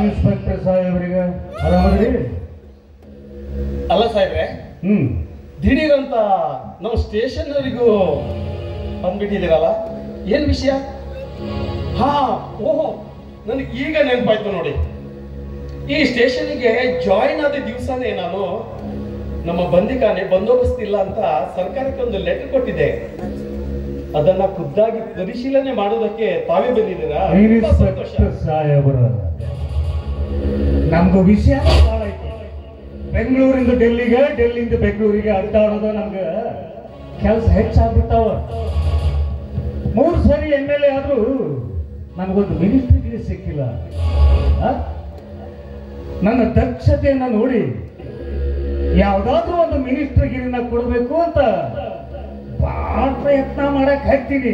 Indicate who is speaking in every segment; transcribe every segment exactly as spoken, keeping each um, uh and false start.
Speaker 1: Inspector ಸಾಹೇಬ್ರಿಗೆ ಆರಾಮದ್ರಿ?
Speaker 2: ಅಲ್ಲ ಸಾಹೇಬ್ರೆ,
Speaker 1: ಹ್ಮ್
Speaker 2: ದಿಢೀರಂತ ನಮ್ಮ ಸ್ಟೇಷನರಿಗೂ ಬಂದ್ಬಿಟ್ಟಿದ್ದೀರಲ್ಲ, ಏನ್ ವಿಷಯ? ಹಾ, ಓಹೋ, ನನಗೆ ಈಗ ನೆನಪಾಯ್ತು ನೋಡಿ. ಈ ಸ್ಟೇಷನ್ಗೆ ಜಾಯಿನ್ ಆದ ದಿವಸನೇ ನಾನು ನಮ್ಮ ಬಂದಿಖಾನೆ ಬಂದೋಬಸ್ತ್ ಇಲ್ಲ ಅಂತ ಸರ್ಕಾರಕ್ಕೆ ಒಂದು ಲೆಟರ್ ಕೊಟ್ಟಿದ್ದೆ. ಅದನ್ನ ಖುದ್ದಾಗಿ ಪರಿಶೀಲನೆ ಮಾಡೋದಕ್ಕೆ ತಾವೇ ಬಂದಿದ್ದೀರಾ?
Speaker 1: ಸಾಹೇಬ್ರ, ನಮ್ದು ವಿಷಯ ಬಹಳ ಐತಿ. ಬೆಂಗಳೂರಿಂದ ಡೆಲ್ಲಿಗೆ, ಡೆಲ್ಲಿಯಿಂದ ಬೆಂಗಳೂರಿಗೆ ಅಡ್ಡಾಡೋದು ನಮ್ಗೆ ಕೆಲಸ ಹೆಚ್ಚಾಗ್ಬಿಟ್ಟಾವ. ಮೂರು ಸರಿ ಎಮ್ ಎಲ್ ಎ ಆದ್ರೂ ನನಗೊಂದು ಮಿನಿಸ್ಟ್ರಿಗೆ ಸಿಕ್ಕಿಲ್ಲ. ನನ್ನ ದಕ್ಷತೆಯನ್ನ ನೋಡಿ ಯಾವ್ದಾದ್ರೂ ಒಂದು ಮಿನಿಸ್ಟ್ರಿಗಿರಿನ ಕೊಡಬೇಕು ಅಂತ ಬಹಳ ಪ್ರಯತ್ನ ಮಾಡಕ್ ಹಾಕ್ತೀನಿ.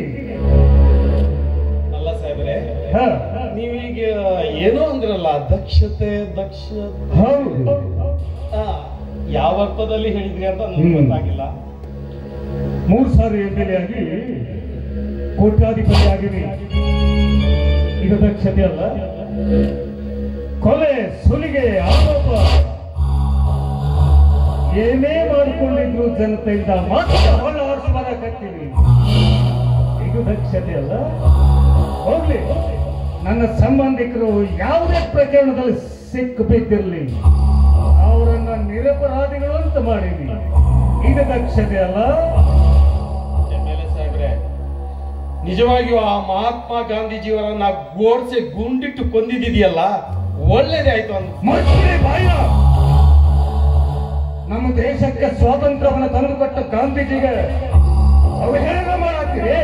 Speaker 2: ಅಲ್ಲ ಸಾಹೇಬ್ರೆ, ನೀವೀಗ ಏನೋ ಅಂದ್ರಲ್ಲ, ದಕ್ಷತೆ ದಕ್ಷತೆ,
Speaker 1: ಹೌದು,
Speaker 2: ಯಾವ ಅರ್ಥದಲ್ಲಿ ಹೇಳಿದ್ರಿ ಅಂತ ನನಗೆ ಗೊತ್ತಾಗಿಲ್ಲ.
Speaker 1: ಮೂರು ಸಾರಿ ಎಮ್ ಎಲ್ ಎ ಆಗಿ ಕೋಟ್ಯಾಧಿಪತಿ ಆಗಿನಿ, ಇದು ದಕ್ಷತೆ ಅಲ್ಲ. ಕೊಲೆ, ಸುಲಿಗೆ, ಆರೋಪ ಏನೇ ಮಾಡಿಕೊಂಡಿದ್ರು ಜನತೆಯಿಂದ ಮಾತ್ರ ಹೊಳ್ಳ ಹೊರಸು ಬರಕತ್ತೀವಿ, ಇದು ದಕ್ಷತೆ ಅಲ್ಲ. ಹೋಗ್ಲಿ, ನನ್ನ ಸಂಬಂಧಿಕರು ಯಾವುದೇ ಪ್ರಕರಣದಲ್ಲಿ ಸಿಕ್ಕು ಬಿದ್ದಿರಲಿ, ಅವರನ್ನ ನಿರಪರಾಧಿಗಳು ಅಂತ ಮಾಡೀನಿ, ಇದು ದಕ್ಷತೆ ಅಲ್ಲ.
Speaker 2: ಸಾಹೇಬ್ರೆ, ನಿಜವಾಗಿಯೂ ಆ ಮಹಾತ್ಮ ಗಾಂಧೀಜಿಯವರನ್ನ ಗೋಡ್ಸೆ ಗುಂಡಿಟ್ಟು ಕೊಂದಿದೆಯಲ್ಲ, ಒಳ್ಳೇದೇ ಆಯ್ತು ಅಂತ.
Speaker 1: ಬಾಯ, ನಮ್ಮ ದೇಶಕ್ಕೆ ಸ್ವಾತಂತ್ರ್ಯವನ್ನು ತಂದುಕೊಟ್ಟ ಗಾಂಧೀಜಿಗೆ ಅವಹೇಳನ ಮಾಡತ್ತೀರಿ.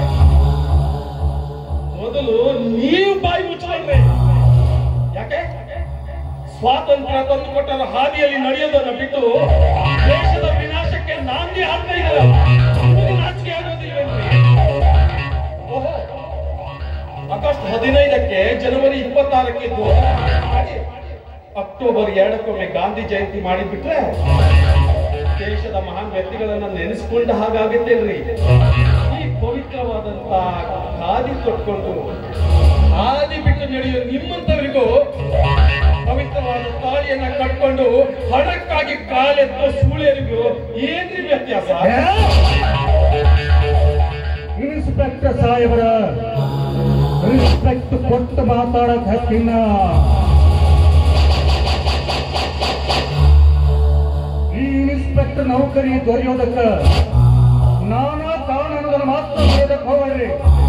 Speaker 2: ಮೊದಲು ನೀವು ಬಾಯಿ ಮುಚ್ಚಿಕೊಂಡ್ರೆ, ಯಾಕೆ ಸ್ವಾತಂತ್ರ್ಯ ತಂದುಕೊಟ್ಟ ಹಾದಿಯಲ್ಲಿ ನಡೆಯೋದನ್ನ ಬಿಟ್ಟು ದೇಶದ ವಿನಾಶಕ್ಕೆ ನಾಂದಿ ಹಾಕ್ತಾ ಇದ್ದಾರೆ. ನಾಚಿಕೆ ಆಗೋದಿಲ್ವೇನ್ರಿ? ಓಹೋ, ಆಗಸ್ಟ್ ಹದಿನೈದಕ್ಕೆ, ಜನವರಿ ಇಪ್ಪತ್ತಾರಕ್ಕೆ ಅಕ್ಟೋಬರ್ ಎರಡಕ್ಕೊಮ್ಮೆ ಗಾಂಧಿ ಜಯಂತಿ ಮಾಡಿಬಿಟ್ರೆ ದೇಶದ ಮಹಾನ್ ವ್ಯಕ್ತಿಗಳನ್ನ ನೆನೆಸ್ಕೊಂಡ ಹಾಗಾಗುತ್ತೇನ್ರಿ? ಈ ಪವಿತ್ರವಾದಂತ ಖಾದಿ ತೊಟ್ಕೊಂಡು ಹಾದಿ ಬಿಟ್ಟು ನಡೆಯೋ ನಿಮ್ಮಂತವರಿಗೂ ಪವಿತ್ರವಾದ ತಾಳಿಯನ್ನ ಕಟ್ಕೊಂಡು ಹಣಕ್ಕಾಗಿ ಕಾಲೆತ್ತೋ ಸೂಳೆರಿಗೂ ಏನ್ರಿ ವ್ಯತ್ಯಾಸ?
Speaker 1: ಇನ್ಸ್ಪೆಕ್ಟರ್ ಸಾಹೇಬರ ರೆಸ್ಪೆಕ್ಟ್ ಕೊಟ್ಟು ಮಾತಾಡಕ್ ಹಕ್ಕಿನ ಈ ಇನ್ಸ್ಪೆಕ್ಟರ್ ನೌಕರಿ ದೊರೆಯೋದಕ್ಕ ನಾನಾ ಕಾರಣ ಅನ್ನೋದನ್ನ ಮಾತ್ರ ಹೇಳಕ್ ಹೋಗ್ರಿ.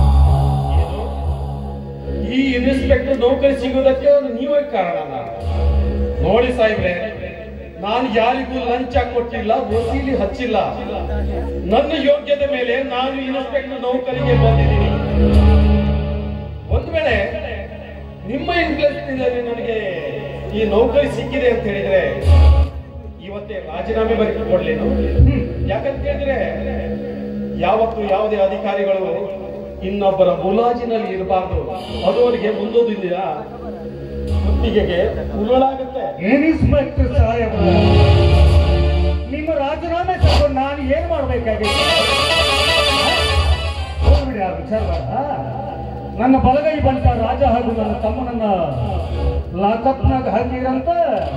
Speaker 2: ಈ ಇನ್ಸ್ಪೆಕ್ಟರ್ ನೌಕರಿ ಸಿಗೋದಕ್ಕೆ ನೀವೇ ಕಾರಣ. ನೋಡಿ ಸಾಹೇಬ್ರೆ, ನಾನು ಯಾರಿಗೂ ಲಂಚ ಕೊಟ್ಟಿಲ್ಲ, ವಸೂಲಿ ಹಚ್ಚಿಲ್ಲ. ನನ್ನ ಯೋಗ್ಯತೆ ಮೇಲೆ ನಾನು ಇನ್ಸ್ಪೆಕ್ಟರ್ ನೌಕರಿಗೆ ಬಂದಿದ್ದೀನಿ. ಒಂದು ವೇಳೆ ನಿಮ್ಮ ಇನ್ಫ್ಲುಯೆನ್ಸ್ ನನಗೆ ಈ ನೌಕರಿ ಸಿಕ್ಕಿದೆ ಅಂತ ಹೇಳಿದ್ರೆ ಇವತ್ತೇ ರಾಜೀನಾಮೆ ಬರೆದು ಕೊಡ್ಲೇನು? ಯಾಕಂತ ಹೇಳಿದ್ರೆ ಯಾವತ್ತು ಯಾವುದೇ ಅಧಿಕಾರಿಗಳು ಇನ್ನೊಬ್ಬರ ಮುಲಾಜಿನಲ್ಲಿ ಇರಬಾರ್ದು, ಅದು ಅವರಿಗೆ ಮುಂದೋದಿಲ್ಲ, ಕುತ್ತಿಗೆಗೆ ಉರುಳಾಗುತ್ತೆ.
Speaker 1: ಇನ್ಸ್ಪೆಕ್ಟರ್ ಸಾಹೇಬ, ನಿಮ್ಮ ರಾಜೀನಾಮೆ ತಗೊಂಡು ನಾನು ಏನ್ ಮಾಡ್ಬೇಕಾಗಿತ್ತು? ಹೋಗ್ಬಿಡಿ ಆ ವಿಚಾರ. ನನ್ನ ಬಲಗೈ ಬಂಟ ರಾಜ ಹಾಗೂ ನನ್ನ ತಮ್ಮನನ್ನ ಲಾಕಪ್ನಾಗ ಹಾಕಿರಂತ.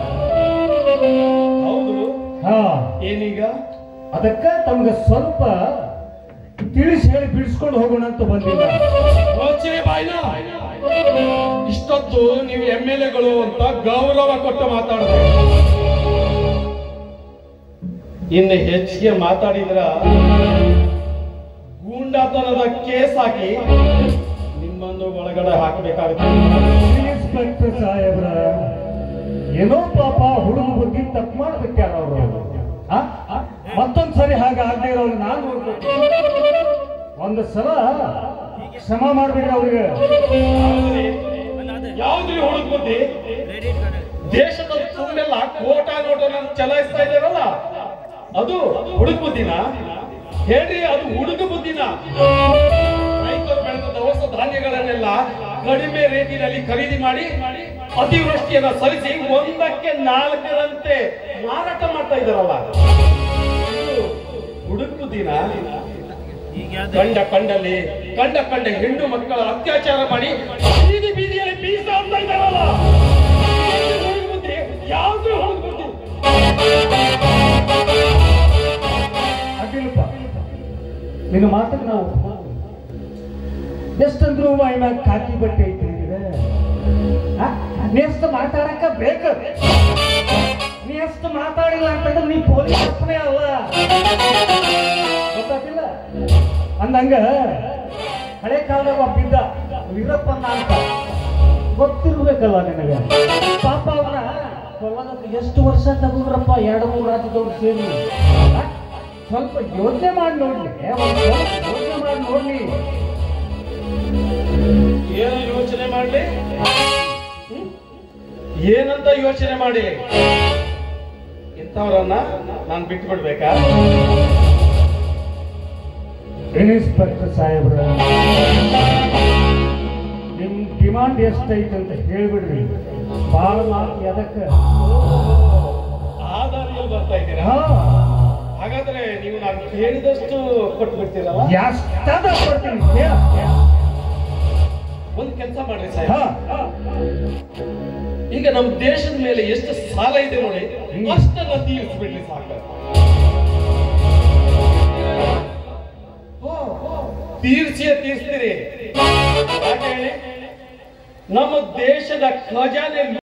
Speaker 2: ಹೌದು,
Speaker 1: ಹಾ,
Speaker 2: ಏನೀಗ?
Speaker 1: ಅದಕ್ಕ ತಮ್ಗೆ ಸ್ವಲ್ಪ ತಿಳಿಸಿ ಹೇಳಿ ಬಿಡಿಸ್ಕೊಂಡು ಹೋಗೋಣ ಅಂತ ಬಂದಿಲ್ಲ.
Speaker 2: ಇಷ್ಟೊತ್ತು ನೀವು ಎಂ ಎಲ್ ಎಗಳು ಅಂತ ಗೌರವ ಕೊಟ್ಟು ಮಾತಾಡಿದ್ರೆ, ಇನ್ನು ಹೆಚ್ಚಿಗೆ ಮಾತಾಡಿದ್ರ ಗೂಂಡಾತನದ ಕೇಸ್ ಹಾಕಿ ನಿಮ್ಮನ್ನು ಒಳಗಡೆ ಹಾಕಬೇಕಾಗುತ್ತೆ.
Speaker 1: ಇನ್ಸ್ಪೆಕ್ಟರ್ ಸಾಹೇಬ್ರ, ಏನೋ ಪಾಪ ಹುಡುಗ ಬುದ್ಧಿ ತಪ್ಪು ಮಾಡ್ಬಿಟ್ಟಾರ ಅವರು. ಮತ್ತೊಂದ್ಸರಿ ಹಾಗೆ ಆಗದೆ ಇರೋರು ನಾನು ಒಂದು ಸಲ ಕ್ಷಮ ಮಾಡ್ಬಿಡ್ರಿ ಅವ್ರಿಗೆ.
Speaker 2: ಯಾವ್ದ್ರಿ ಹುಡುಗ ಬುದ್ಧಿ? ದೇಶದ ತುಂಬೆಲ್ಲ ಕೋಟಾ ನೋಟನ್ನ ಚಲಾಯಿಸ್ತಾ ಇದ್ದಾರಲ್ಲ, ಅದು ಹುಡುಗ ಬುದ್ಧಿನ ಹೇಳ್ರಿ? ಅದು ಹುಡುಗ ಬುದ್ಧಿನ? ರೈತರು ಬೆಳೆದ ದವಸ ಧಾನ್ಯಗಳನ್ನೆಲ್ಲ ಕಡಿಮೆ ರೇಟಿನಲ್ಲಿ ಖರೀದಿ ಮಾಡಿ ಅತಿವೃಷ್ಟಿಯನ್ನ ಸರಿಸಿ ಒಂದಕ್ಕೆ ನಾಲ್ಕರಂತೆ ಮಾರಾಟ ಮಾಡ್ತಾ ಇದ್ದಾರಲ್ಲ, ಹುಡುಗ ಬುದ್ಧಿನ? ಕಂಡ ಕಂಡಲ್ಲಿ ಕಂಡ ಕಂಡ ಹೆಣ್ಣು ಮಕ್ಕಳ ಅತ್ಯಾಚಾರ ಮಾಡಿ ಬೀದಿ ಬೀದಿಯಲ್ಲಿ ಬೀಸ ಅಂತ ಇದ್ದಾರಲ್ಲ, ಯಾವ್ದು
Speaker 1: ಅಡ್ಡಿಲ್ಲಪ್ಪ, ನಿನ್ನ ಮಾತಕ್ಕೆ ನಾವು ಎಷ್ಟಂದ್ರು ಮ್ಯಾಗ ಕಾಕಿ ಬಟ್ಟೆ ಐತಿ ನೀ ಎಷ್ಟು ಮಾತಾಡಕ ಬೇಕ. ನೀ ಎಷ್ಟು ಮಾತಾಡಿಲ್ಲ ಅಂತಂದ್ರೆ ನೀ ಪೊಲೀಸ್ ಅಪ್ಪನೇ ಅಲ್ಲ, ಗೊತ್ತಾಗಿಲ್ಲ? ಅಂದಂಗ ಹಳೆ ಕಾಲದಾಗ ಒಬ್ಬಿದ್ದ ವೀರಪ್ಪನ ಅಂತ ಗೊತ್ತಿರ್ಬೇಕಲ್ಲ ನಿನಗೆ. ಪಾಪ ಅವನ ಕೊಲ್ಲೋದಕ್ಕೆ ಎಷ್ಟು ವರ್ಷ ತಗೊಂಡ್ರಪ್ಪ, ಎರಡು ಮೂರು ರಾಜ್ಯದವ್ರು ಸೇರಿ. ಸ್ವಲ್ಪ ಯೋಚನೆ ಮಾಡಿ ನೋಡ್ಲಿ, ಯೋಚನೆ ಮಾಡಿ ನೋಡ್ಲಿ.
Speaker 2: ಏನು ಯೋಚನೆ ಮಾಡ್ಲಿ? ಏನಂತ ಯೋಚನೆ ಮಾಡಿ ಇಂಥವ್ರನ್ನ ನಾನು ಬಿಟ್ಟು ಬಿಡ್ಬೇಕಾ?
Speaker 1: ಇನ್ಸ್ಪೆಕ್ಟರ್ ಸಾಹೇಬ್ರ, ನಿಮ್ ಡಿಮಾಂಡ್ ಎಷ್ಟೈತೆ ಅಂತ ಹೇಳ್ಬಿಡ್ರಿ. ಬಾಳ ಮಾತು ಎದಕ್ಕೆ
Speaker 2: ಆಧಾರಿಯಲ್ಲಿ ಬರ್ತಾ ಇದ್ದೀರಾ? ಹಾಗಾದ್ರೆ ನೀವು ನಾನು ಕೇಳಿದಷ್ಟು ಕೊಟ್ಟು ಬಿಡ್ತೀರಲ್ಲ?
Speaker 1: ಎಷ್ಟಾದ ಕೊಡ್ತೀನಿ.
Speaker 2: ಒಂದು ಕೆಲಸ ಮಾಡ್ರಿ ಸಾಹೇಬ್, ಈಗ ನಮ್ಮ ದೇಶದ ಮೇಲೆ ಎಷ್ಟು ಸಾಲ ಇದೆ ನೋಡಿ, ಅಷ್ಟನ್ನ ತೀರಿಸ್ಬಿಡ್ಲಿ ಸಾಕು. ತೀರ್ಸಿಯೇ ತೀರಿಸ್ತೀರಿ. ಯಾಕೆ ಹೇಳಿ? ನಮ್ಮ ದೇಶದ ಖಜಾನೆ